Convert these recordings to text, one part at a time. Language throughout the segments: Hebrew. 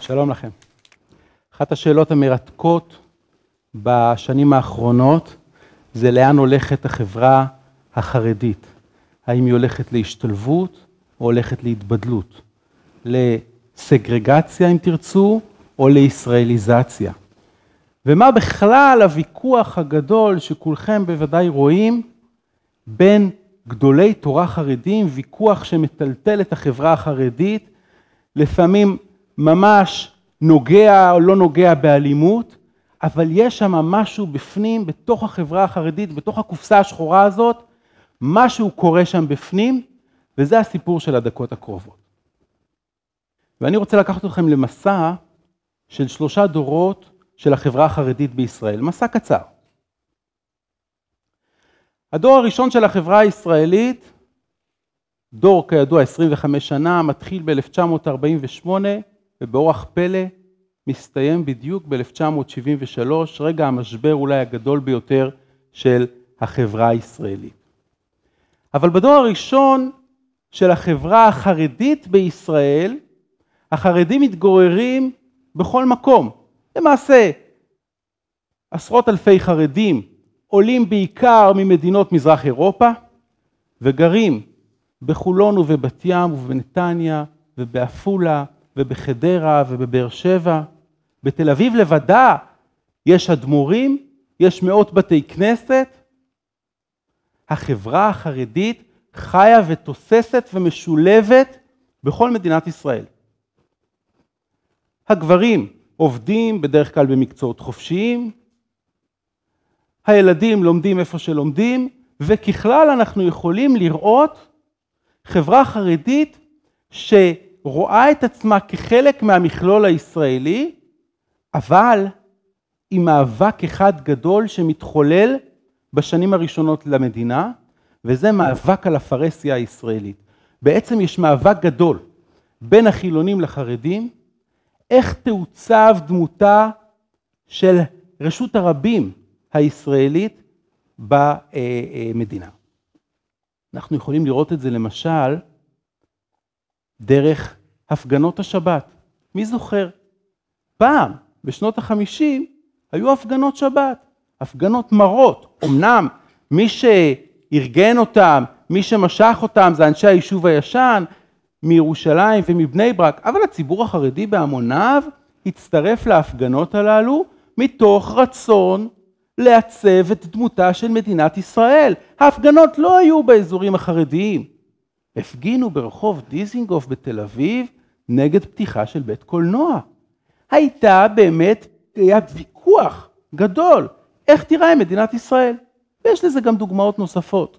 שלום לכם. אחת השאלות המרתקות בשנים האחרונות זה לאן הולכת החברה החרדית. האם היא הולכת להשתלבות או הולכת להתבדלות? לסגרגציה אם תרצו או לישראליזציה. ומה בכלל הוויכוח הגדול שכולכם בוודאי רואים בין גדולי תורה חרדים, ויכוח שמטלטל את החברה החרדית, לפעמים ממש נוגע או לא נוגע באלימות, אבל יש שם משהו בפנים, בתוך החברה החרדית, בתוך הקופסה השחורה הזאת, משהו קורה שם בפנים, וזה הסיפור של הדקות הקרובות. ואני רוצה לקחת אתכם למסע של 3 דורות של החברה החרדית בישראל, מסע קצר. הדור הראשון של החברה הישראלית, דור כידוע 25 שנה, מתחיל ב-1948, ובאורח פלא מסתיים בדיוק ב-1973, רגע המשבר אולי הגדול ביותר של החברה הישראלית. אבל בדור הראשון של החברה החרדית בישראל, החרדים מתגוררים בכל מקום. למעשה, עשרות אלפי חרדים עולים בעיקר ממדינות מזרח אירופה, וגרים בחולון ובבת ים ובנתניה ובעפולה ובחדרה ובבאר שבע. בתל אביב לבדה יש אדמו"רים, יש מאות בתי כנסת. החברה החרדית חיה ותוססת ומשולבת בכל מדינת ישראל. הגברים עובדים בדרך כלל במקצועות חופשיים, הילדים לומדים איפה שלומדים, וככלל אנחנו יכולים לראות חברה חרדית שרואה את עצמה כחלק מהמכלול הישראלי, אבל עם מאבק אחד גדול שמתחולל בשנים הראשונות למדינה, וזה מאבק על הפרהסיה הישראלית. בעצם יש מאבק גדול בין החילונים לחרדים, איך תעוצב דמותה של רשות הרבים הישראלית במדינה. אנחנו יכולים לראות את זה למשל דרך הפגנות השבת. מי זוכר? פעם, בשנות ה-50, היו הפגנות שבת, הפגנות מרות. אמנם מי שארגן אותם, מי שמשך אותם, זה אנשי היישוב הישן, מירושלים ומבני ברק, אבל הציבור החרדי בהמוניו הצטרף להפגנות הללו מתוך רצון לעצב את דמותה של מדינת ישראל. ההפגנות לא היו באזורים החרדיים. הפגינו ברחוב דיזינגוף בתל אביב נגד פתיחה של בית קולנוע. היה ויכוח גדול, איך תיראה מדינת ישראל. ויש לזה גם דוגמאות נוספות.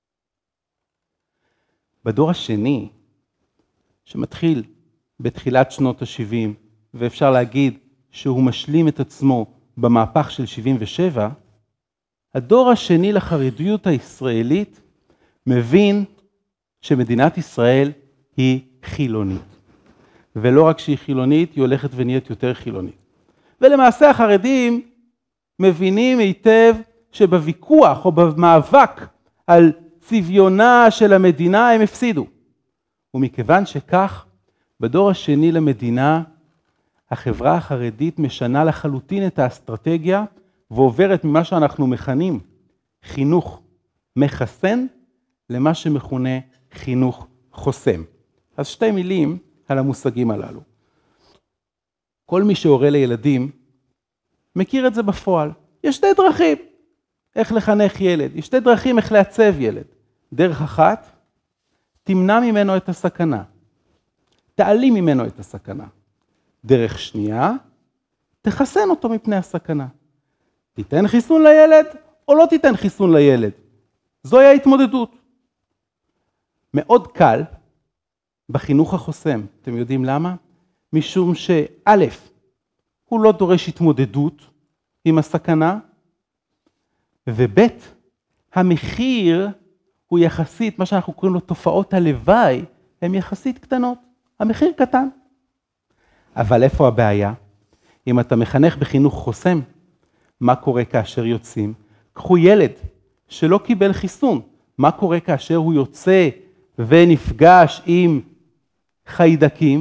בדור השני, שמתחיל בתחילת שנות ה-70, ואפשר להגיד שהוא משלים את עצמו במהפך של 77, הדור השני לחרדיות הישראלית מבין שמדינת ישראל היא חילונית. ולא רק שהיא חילונית, היא הולכת ונהיית יותר חילונית. ולמעשה החרדים מבינים היטב שבוויכוח או במאבק על צביונה של המדינה הם הפסידו. ומכיוון שכך, בדור השני למדינה, החברה החרדית משנה לחלוטין את האסטרטגיה, ועוברת ממה שאנחנו מכנים חינוך מחסן, למה שמכונה חינוך חוסם. אז 2 מילים על המושגים הללו. כל מי שהורה לילדים, מכיר את זה בפועל. יש 2 דרכים איך לחנך ילד, יש 2 דרכים איך לעצב ילד. דרך אחת, תמנע ממנו את הסכנה, תעלים ממנו את הסכנה. דרך שנייה, תחסן אותו מפני הסכנה. תיתן חיסון לילד או לא תיתן חיסון לילד. זוהי ההתמודדות. מאוד קל בחינוך החוסם. אתם יודעים למה? משום שא', הוא לא דורש התמודדות עם הסכנה, וב', המחיר הוא יחסית, מה שאנחנו קוראים לו תופעות הלוואי, הן יחסית קטנות. המחיר קטן. אבל איפה הבעיה? אם אתה מחנך בחינוך חוסם, מה קורה כאשר יוצאים? קחו ילד שלא קיבל חיסון. מה קורה כאשר הוא יוצא ונפגש עם חיידקים?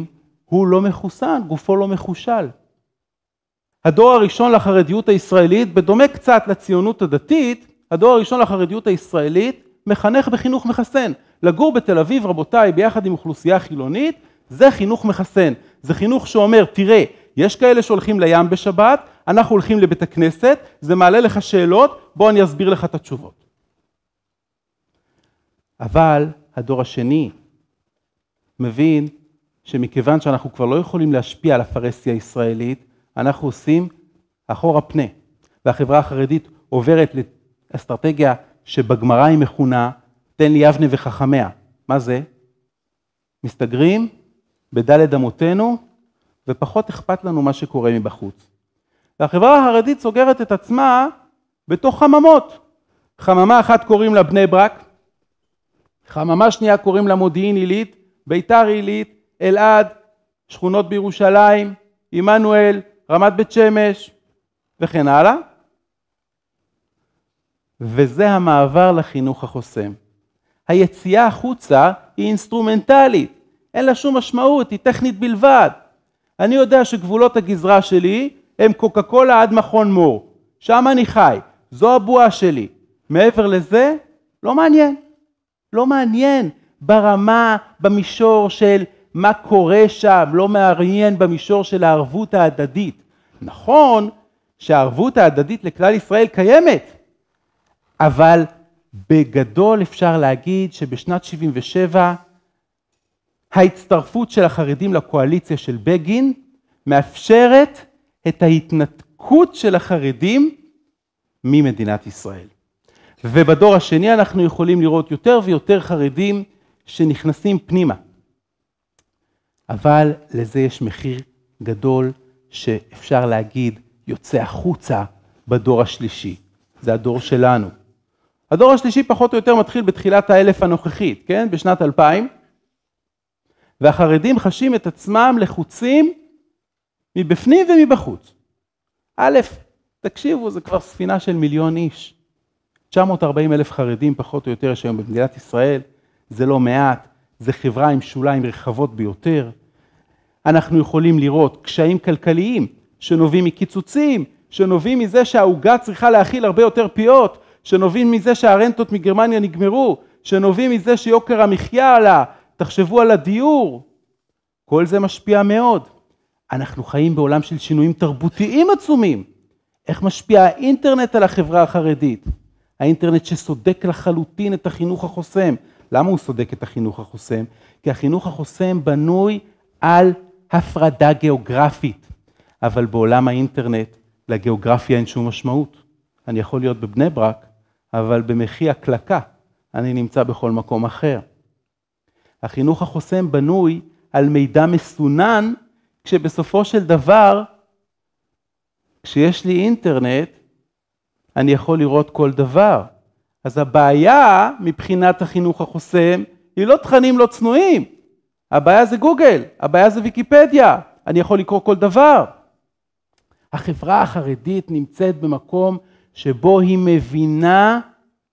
הוא לא מחוסן, גופו לא מחושל. הדור הראשון לחרדיות הישראלית, בדומה קצת לציונות הדתית, הדור הראשון לחרדיות הישראלית מחנך בחינוך מחסן. לגור בתל אביב, רבותיי, ביחד עם אוכלוסייה חילונית, זה חינוך מחסן. זה חינוך שאומר, תראה, יש כאלה שהולכים לים בשבת, אנחנו הולכים לבית הכנסת, זה מעלה לך שאלות, בוא אני אסביר לך את התשובות. אבל הדור השני מבין שמכיוון שאנחנו כבר לא יכולים להשפיע על הפרהסיה הישראלית, אנחנו עושים אחורה פנה. והחברה החרדית עוברת לאסטרטגיה שבגמרא היא מכונה, תן לי יבנה וחכמיה. מה זה? מסתגרים בדלת אמותינו, ופחות אכפת לנו מה שקורה מבחוץ. והחברה החרדית סוגרת את עצמה בתוך חממות. חממה אחת קוראים לה בני ברק, חממה שנייה קוראים לה מודיעין עילית, ביתר עילית, אלעד, שכונות בירושלים, עמנואל, רמת בית שמש וכן הלאה. וזה המעבר לחינוך החוסם. היציאה החוצה היא אינסטרומנטלית, אין לה שום משמעות, היא טכנית בלבד. אני יודע שגבולות הגזרה שלי הם קוקה קולה עד מכון מור. שם אני חי, זו הבועה שלי. מעבר לזה, לא מעניין. לא מעניין ברמה, במישור של מה קורה שם, לא מעניין במישור של הערבות ההדדית. נכון שהערבות ההדדית לכלל ישראל קיימת, אבל בגדול אפשר להגיד שבשנת 77 ההצטרפות של החרדים לקואליציה של בגין מאפשרת את ההתנתקות של החרדים ממדינת ישראל. ובדור השני אנחנו יכולים לראות יותר ויותר חרדים שנכנסים פנימה. אבל לזה יש מחיר גדול שאפשר להגיד יוצא החוצה בדור השלישי. זה הדור שלנו. הדור השלישי פחות או יותר מתחיל בתחילת האלף הנוכחית, כן? בשנת 2000. והחרדים חשים את עצמם לחוצים מבפנים ומבחוץ. א', תקשיבו, זה כבר ספינה של 1,000,000 איש. 940,000 חרדים פחות או יותר יש היום במדינת ישראל. זה לא מעט, זה חברה עם שוליים רחבות ביותר. אנחנו יכולים לראות קשיים כלכליים שנובעים מקיצוצים, שנובעים מזה שהעוגה צריכה להכיל הרבה יותר פיות, שנובעים מזה שהרנטות מגרמניה נגמרו, שנובעים מזה שיוקר המחיה עלה, תחשבו על הדיור. כל זה משפיע מאוד. אנחנו חיים בעולם של שינויים תרבותיים עצומים. איך משפיע האינטרנט על החברה החרדית? האינטרנט שסודק לחלוטין את החינוך החוסם. למה הוא סודק את החינוך החוסם? כי החינוך החוסם בנוי על הפרדה גיאוגרפית. אבל בעולם האינטרנט לגיאוגרפיה אין שום משמעות. אני יכול להיות בבני ברק, אבל במחי הקלקה אני נמצא בכל מקום אחר. החינוך החוסם בנוי על מידע מסונן, כשבסופו של דבר, כשיש לי אינטרנט, אני יכול לראות כל דבר. אז הבעיה מבחינת החינוך החוסם, היא לא תכנים לא צנועים. הבעיה זה גוגל, הבעיה זה ויקיפדיה, אני יכול לקרוא כל דבר. החברה החרדית נמצאת במקום שבו היא מבינה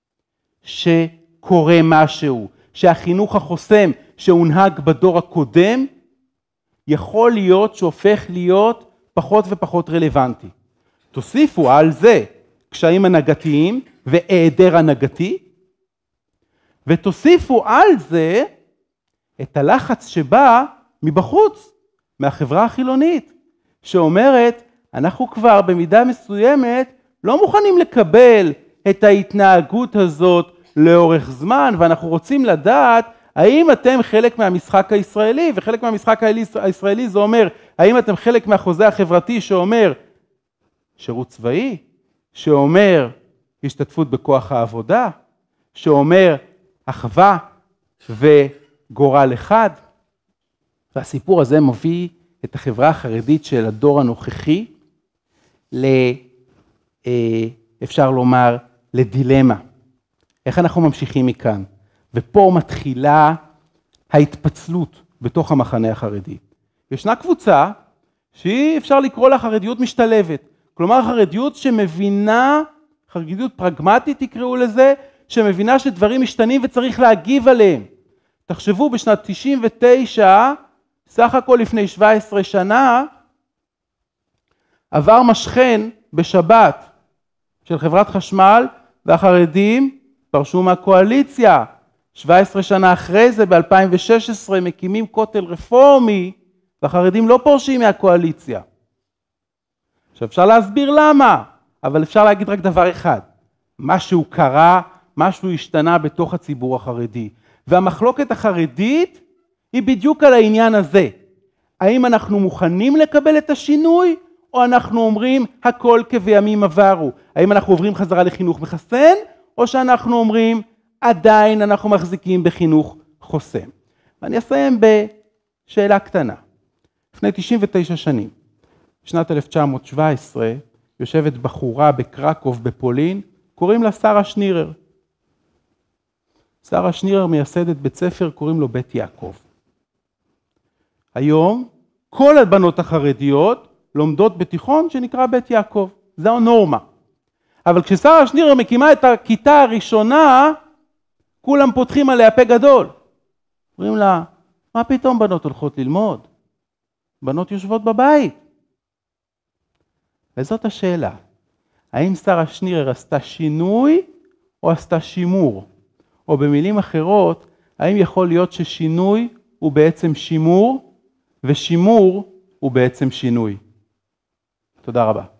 שקורה משהו, שהחינוך החוסם שהונהג בדור הקודם, יכול להיות שהופך להיות פחות ופחות רלוונטי. תוסיפו על זה קשיים הנהגתיים והיעדר הנהגתי, ותוסיפו על זה את הלחץ שבא מבחוץ, מהחברה החילונית, שאומרת, אנחנו כבר במידה מסוימת לא מוכנים לקבל את ההתנהגות הזאת לאורך זמן, ואנחנו רוצים לדעת האם אתם חלק מהמשחק הישראלי, וחלק מהמשחק הישראלי זה אומר, האם אתם חלק מהחוזה החברתי שאומר שירות צבאי, שאומר השתתפות בכוח העבודה, שאומר אחווה וגורל אחד. והסיפור הזה מביא את החברה החרדית של הדור הנוכחי, אפשר לומר, לדילמה. איך אנחנו ממשיכים מכאן? ופה מתחילה ההתפצלות בתוך המחנה החרדי. ישנה קבוצה שהיא אפשר לקרוא לה חרדיות משתלבת. כלומר, חרדיות שמבינה, חרדיות פרגמטית תקראו לזה, שמבינה שדברים משתנים וצריך להגיב עליהם. תחשבו, בשנת 99 סך הכל לפני 17 שנה, עבר משכן בשבת של חברת חשמל, והחרדים פרשו מהקואליציה. 17 שנה אחרי זה, ב-2016, מקימים כותל רפורמי, והחרדים לא פורשים מהקואליציה. עכשיו אפשר להסביר למה, אבל אפשר להגיד רק דבר אחד. משהו קרה, משהו השתנה בתוך הציבור החרדי. והמחלוקת החרדית היא בדיוק על העניין הזה. האם אנחנו מוכנים לקבל את השינוי, או אנחנו אומרים הכל כבימים עברו? האם אנחנו עוברים חזרה לחינוך מחסן, או שאנחנו אומרים עדיין אנחנו מחזיקים בחינוך חוסם? ואני אסיים בשאלה קטנה. לפני 99 שנים, בשנת 1917, יושבת בחורה בקרקוב בפולין, קוראים לה שרה שנירר. שרה שנירר מייסדת בית ספר, קוראים לו בית יעקב. היום, כל הבנות החרדיות לומדות בתיכון שנקרא בית יעקב. זו הנורמה. אבל כששרה שנירר מקימה את הכיתה הראשונה, כולם פותחים עליה פה גדול. אומרים לה, מה פתאום בנות הולכות ללמוד? בנות יושבות בבית. וזאת השאלה. האם שרה שנירר עשתה שינוי או עשתה שימור? או במילים אחרות, האם יכול להיות ששינוי הוא בעצם שימור, ושימור הוא בעצם שינוי? תודה רבה.